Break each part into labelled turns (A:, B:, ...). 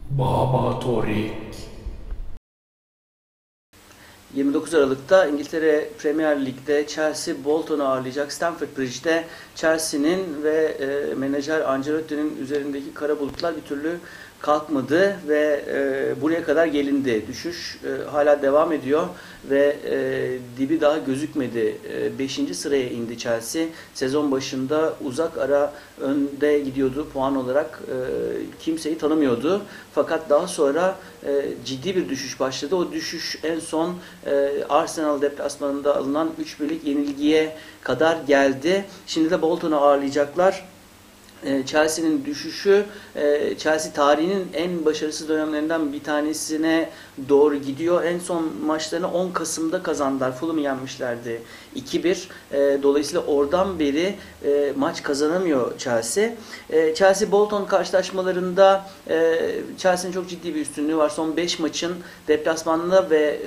A: Baba Torik.
B: 29 Aralık'ta İngiltere Premier Lig'de Chelsea Bolton'u ağırlayacak. Stamford Bridge'de Chelsea'nin ve menajer Ancelotti'nin üzerindeki kara bulutlar bir türlü kalkmadı ve buraya kadar gelindi. Düşüş hala devam ediyor ve dibi daha gözükmedi. 5. sıraya indi Chelsea. Sezon başında uzak ara önde gidiyordu puan olarak. Kimseyi tanımıyordu. Fakat daha sonra ciddi bir düşüş başladı. O düşüş en son Arsenal deplasmanında alınan 3-1'lik yenilgiye kadar geldi. Şimdi de Bolton'u ağırlayacaklar. Chelsea'nin düşüşü, Chelsea tarihinin en başarısız dönemlerinden bir tanesine doğru gidiyor. En son maçlarını 10 Kasım'da kazandılar. Fulham'ı yenmişlerdi 2-1. Dolayısıyla oradan beri maç kazanamıyor Chelsea. Chelsea-Bolton karşılaşmalarında Chelsea'nin çok ciddi bir üstünlüğü var. Son 5 maçın deplasmanda ve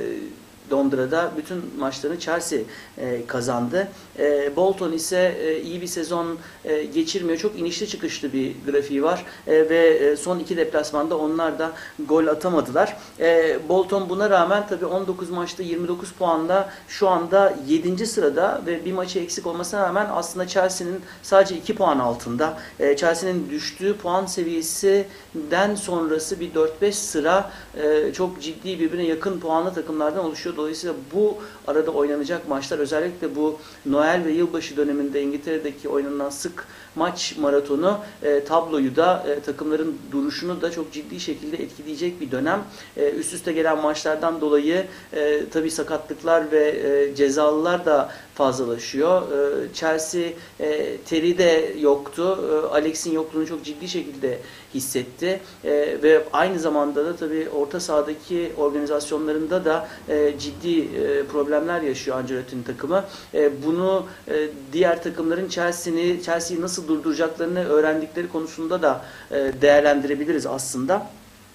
B: Londra'da bütün maçlarını Chelsea kazandı. Bolton ise iyi bir sezon geçirmiyor. Çok inişli çıkışlı bir grafiği var. Ve son 2 deplasmanda onlar da gol atamadılar. Bolton buna rağmen tabii 19 maçta 29 puanla şu anda 7. sırada ve bir maçı eksik olmasına rağmen aslında Chelsea'nin sadece 2 puan altında. Chelsea'nin düştüğü puan seviyesinden sonrası bir 4-5 sıra çok ciddi birbirine yakın puanlı takımlardan oluşuyor. Dolayısıyla bu arada oynanacak maçlar, özellikle bu Noel ve yılbaşı döneminde İngiltere'deki oynanan sık maç maratonu tabloyu da takımların duruşunu da çok ciddi şekilde etkileyecek bir dönem. Üst üste gelen maçlardan dolayı tabii sakatlıklar ve cezalılar da fazlalaşıyor. Chelsea Terry de yoktu. Alex'in yokluğunu çok ciddi şekilde hissetti. Ve aynı zamanda da tabii orta sahadaki organizasyonlarında da ciddi problemler yaşıyor Ancelotti'nin takımı. Bunu diğer takımların Chelsea'yi nasıl durduracaklarını öğrendikleri konusunda da değerlendirebiliriz aslında.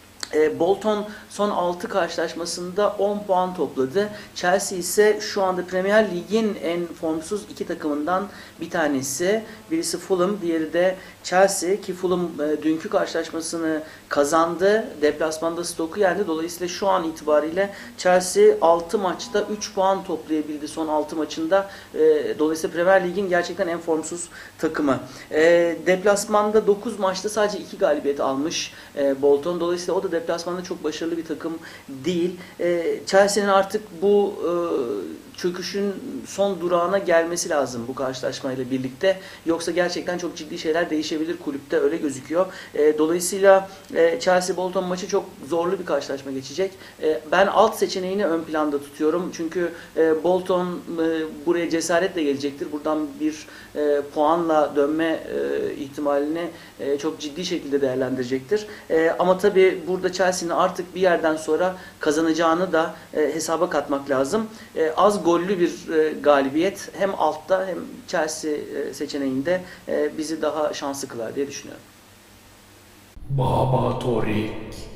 B: Bolton son 6 karşılaşmasında 10 puan topladı. Chelsea ise şu anda Premier Lig'in en formsuz iki takımından bir tanesi. Birisi Fulham, diğeri de Chelsea ki Fulham dünkü karşılaşmasını kazandı. Deplasmanda Stoke'u yendi. Dolayısıyla şu an itibariyle Chelsea 6 maçta 3 puan toplayabildi son 6 maçında. Dolayısıyla Premier Lig'in gerçekten en formsuz takımı. Deplasmanda 9 maçta sadece 2 galibiyet almış Bolton. Dolayısıyla o da deplasmanda çok başarılı bir takım değil. Chelsea'nin artık bu çöküşün son durağına gelmesi lazım bu karşılaşmayla birlikte. Yoksa gerçekten çok ciddi şeyler değişebilir kulüpte, öyle gözüküyor. Dolayısıyla Chelsea-Bolton maçı çok zorlu bir karşılaşma geçecek. Ben alt seçeneğini ön planda tutuyorum. Çünkü Bolton buraya cesaretle gelecektir. Buradan bir puanla dönme ihtimalini çok ciddi şekilde değerlendirecektir. Ama tabii burada Chelsea'nin artık bir yerden sonra kazanacağını da hesaba katmak lazım. Az gollü bir galibiyet hem altta hem Chelsea seçeneğinde bizi daha şanslı kılar diye düşünüyorum.
A: Baba Torik.